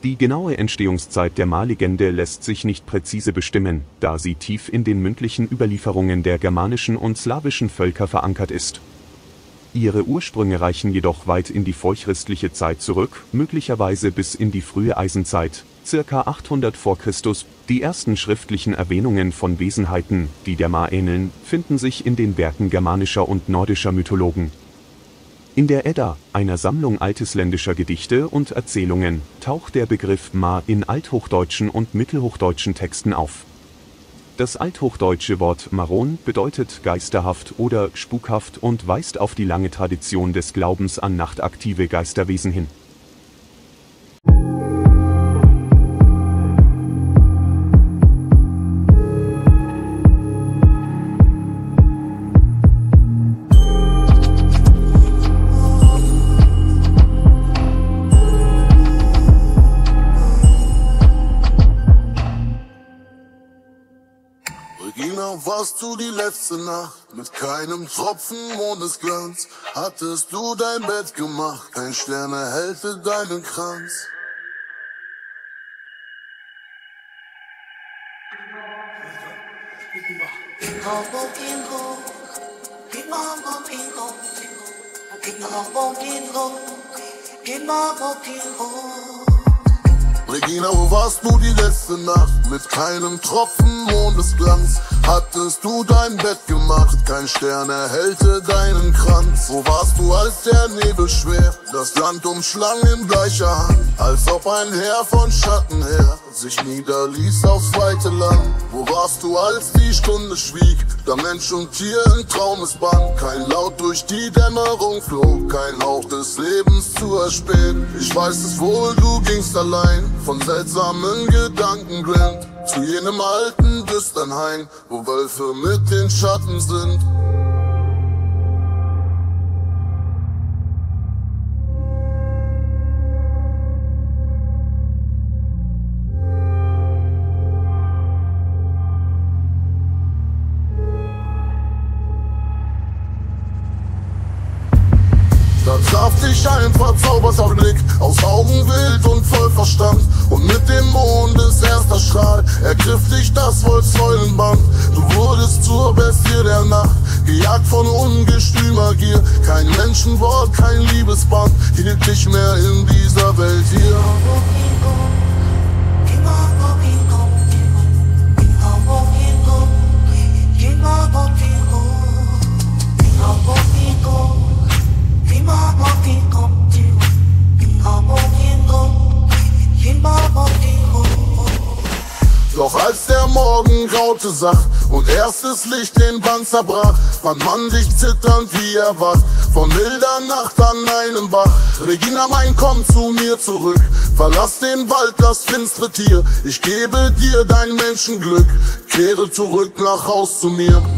Die genaue Entstehungszeit der Marlegende lässt sich nicht präzise bestimmen, da sie tief in den mündlichen Überlieferungen der germanischen und slawischen Völker verankert ist. Ihre Ursprünge reichen jedoch weit in die vorchristliche Zeit zurück, möglicherweise bis in die frühe Eisenzeit, ca. 800 v. Chr. Die ersten schriftlichen Erwähnungen von Wesenheiten, die der Mar ähneln, finden sich in den Werken germanischer und nordischer Mythologen. In der Edda, einer Sammlung altisländischer Gedichte und Erzählungen, taucht der Begriff Mar in althochdeutschen und mittelhochdeutschen Texten auf. Das althochdeutsche Wort Maron bedeutet geisterhaft oder spukhaft und weist auf die lange Tradition des Glaubens an nachtaktive Geisterwesen hin. Warst du die letzte Nacht mit keinem Tropfen Mondesglanz? Hattest du dein Bett gemacht, kein Stern erhellte deinen Kranz. Regina, wo warst du die letzte Nacht mit keinem Tropfen Mondesglanz? Hattest du dein Bett gemacht, kein Stern erhellte deinen Kranz. Wo warst du, als der Nebel schwer das Land umschlang in bleicher Hand? Als ob ein Heer von Schatten her sich niederließ aufs weite Land. Wo warst du, als die Stunde schwieg, da Mensch und Tier in Traumesband? Kein Laut durch die Dämmerung flog, kein Hauch des Lebens zu erspähen. Ich weiß es wohl, du gingst allein, von seltsamen Gedanken blind, zu jenem alten düstern Hain, wo Wölfe mit den Schatten sind. Da traf dich ein verzauberter Blick, aus Augen wild und voll Verstand. Und mit dem Mondes erster Strahl ergriff dich das Wolfsäulenband. Du wurdest zur Bestie der Nacht, gejagt von ungestümer Gier. Kein Menschenwort, kein Liebesband hielt dich mehr in dieser Welt hier. Doch als der Morgen graute sacht und erstes Licht den Bann zerbrach, fand man dich zitternd wie erwacht von wilder Nacht an einem Bach. Regina, mein, komm zu mir zurück, verlass den Wald, das finstere Tier. Ich gebe dir dein Menschenglück, kehre zurück nach Haus zu mir.